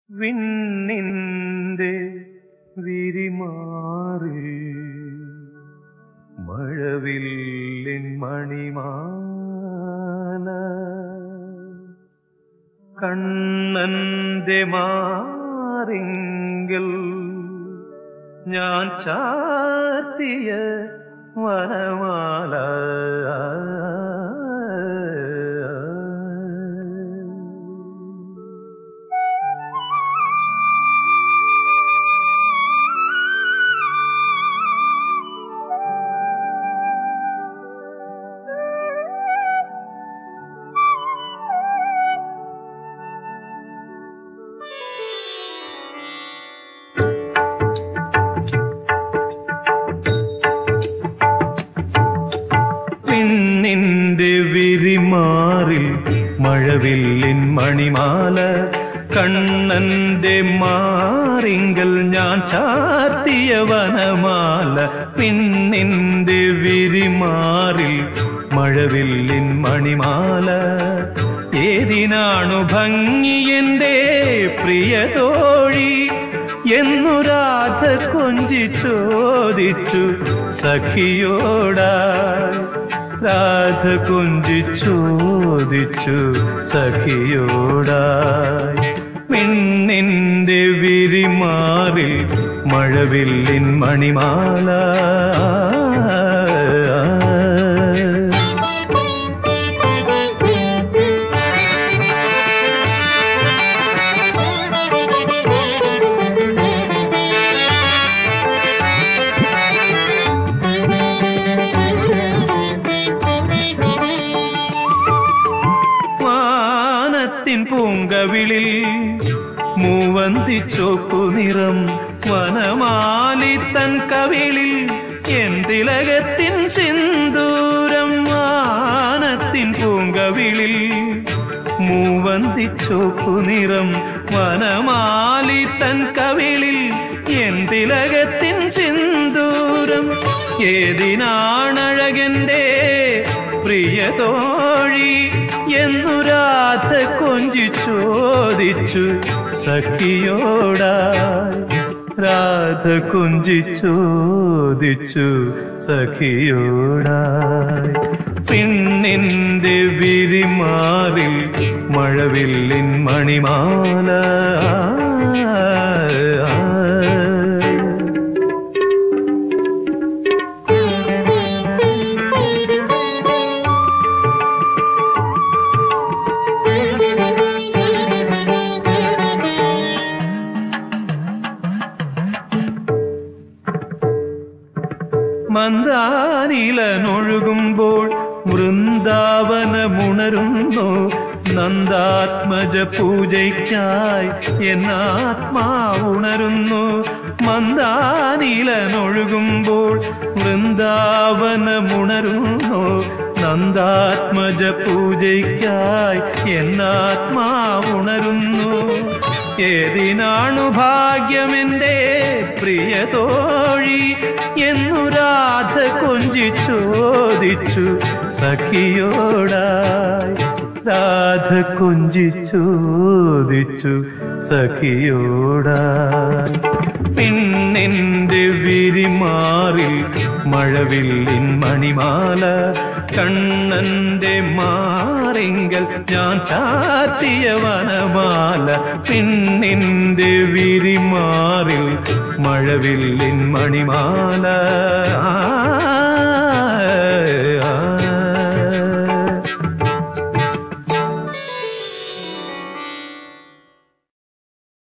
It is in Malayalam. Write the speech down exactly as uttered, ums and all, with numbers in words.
വിണ്ണിന്റെ വിരിമാറിൽ മഴവില്ലിൻ മണിമാല കണ്ണന്റെ മാറിങ്കിൽ ഞാൻ ചാർത്തിയ വനമാല നിന്റെ വിരിമാറിൽ മഴവില്ലിൻ മണിമാല കണ്ണന്റെ മാറിങ്കൽ ഞാൻ ചാർത്തിയ വനമാല പിന്നിന്റെ വിരിമാറിൽ മഴവില്ലിൻ മണിമാല ഏതിനാണു ഭംഗി എന്റെ പ്രിയ തോഴി എന്നു രാധ കൊഞ്ചി ചോദിച്ചു സഖിയോടായി രാധ കൊഞ്ചി ചോദിച്ചു സഖിയോടായി പെണ്ണിന്റെ വിരിമാറിൽ മഴവില്ലിൻ മണിമാല പൂങ്കവിളിൽ മൂവന്തി ചോപ്പു നിറം വനമാലി തൻ കവിളിൽ എന്തിലകത്തിൻ സിന്ദൂരം വാനത്തിൻ പൂങ്കവിളിൽ മൂവന്തി ചോപ്പു നിറം വനമാലി തൻ കവിളിൽ എന്തിലകത്തിൻ സിന്ദൂരം ഏതിനാണഴകന്റെ പ്രിയ തോഴി എന്നു രാധ കൊഞ്ചി ചോദിച്ചു സഖിയോടായി രാധ കൊഞ്ചി ചോദിച്ചു സഖിയോടായി പെണ്ണിന്റെ വിരിമാറിൽ മഴവില്ലിൻ മണിമാല മന്ദാനിലനൊഴുകുമ്പോൾ വൃന്ദാവനമുണരുന്നു നന്ദാത്മജ പൂജയ്ക്കായി എന്നാത്മാവുണരുന്നു മന്ദാനിലനൊഴുകുമ്പോൾ വൃന്ദാവനമുണരുന്നു നന്ദാത്മജ പൂജയ്ക്കായി എന്നാത്മാവുണരുന്നു ഏതിനാണു ഭാഗ്യമെന്റെ പ്രിയ തോഴി എന്നു രാധ കൊഞ്ചി ചോദിച്ചു സഖിയോടായി രാധ കൊഞ്ചി ചോദിച്ചു സഖിയോടായി പെണ്ണിന്റെ വിരിമാറിൽ മഴവില്ലിൻ മണിമാല കണ്ണന്റെ മാറിങ്കൽ ഞാൻ ചാർത്തിയ വനമാല പെണ്ണിന്റെ വിരിമാറിൽ മഴവില്ലിൻ മണിമാല.